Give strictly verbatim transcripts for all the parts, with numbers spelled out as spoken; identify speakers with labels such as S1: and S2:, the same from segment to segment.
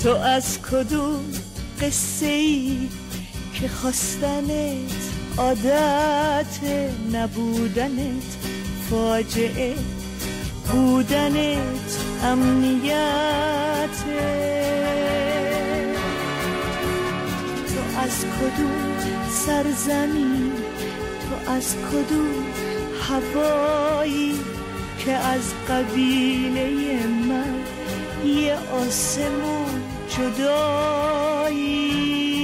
S1: تو از کدوم قصه ای که خواستنت عادت، نبودنت فاجعه، بودنت امنیته. تو از کدوم سرزمین، تو از کدوم هوایی که از قبیله من یه آسمون جدایی.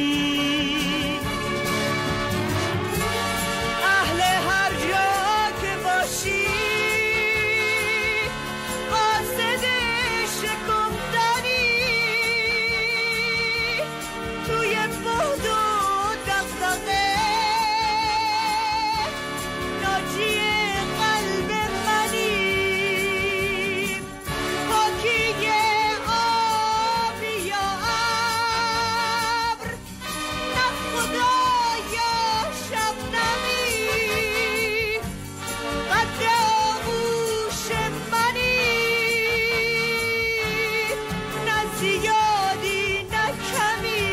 S1: اهل هر جا که باشی قاصد شکفتنی، توی بهد و دغدغه ناجی قلب منی. پاکی آبی یا ابر، نه خدا یا شبنمی، قد آغوش منی. نه زیادی نه کمی،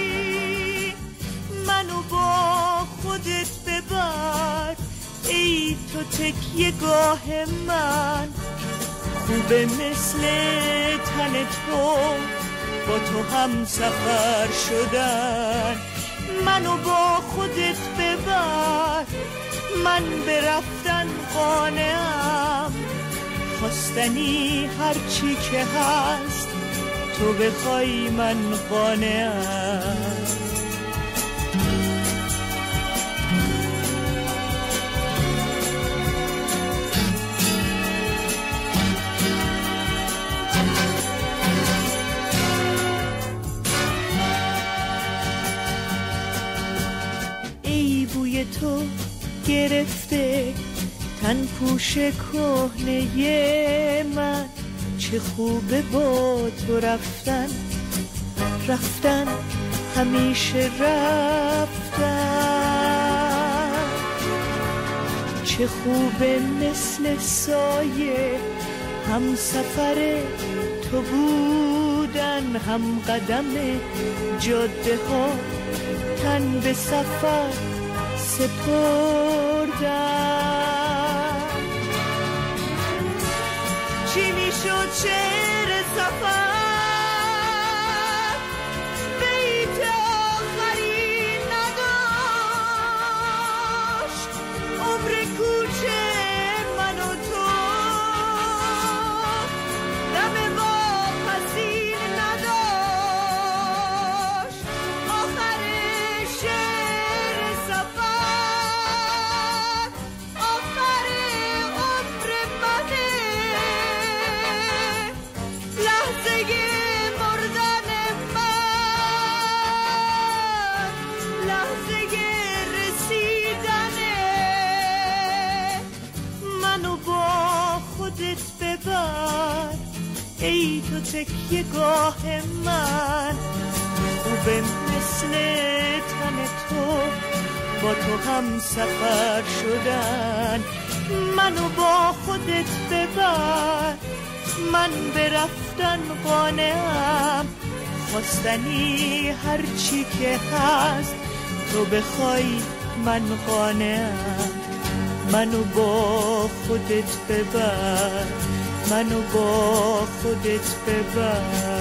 S1: منو با خودت ببر ای تو تکیه گاه من. خوبه مثل تن تو با تو هم سفر شدن. منو با خودت ببر، من به رفتن قانعم. خواستنی هرچی که هست، تو بخوای من قانعم. تو گرفته تن پوش کهنه من، چه خوبه با تو رفتن، رفتن همیشه رفتن. چه خوبه مثل سایه هم سفر تو بودن، هم قدم جاده ها تن به سفر سپردن. چی میشد شعر سفر بیت آخری نداشت. عمر کوچه من و تو دم واپسی نداشت. آخر شعر سفر آخر عمر منه. لحظه مردن من، لحظه رسیدنه. منو با خودت ببر ای تو تکیه گاه من. خوبه مثل تن تو با تو هم سفر شدن. منو با خودت ببر، من به رفتن قانعم. خواستنی هرچی که هست، تو بخوای من قانعم. منو با خودت ببر، منو با خودت ببر.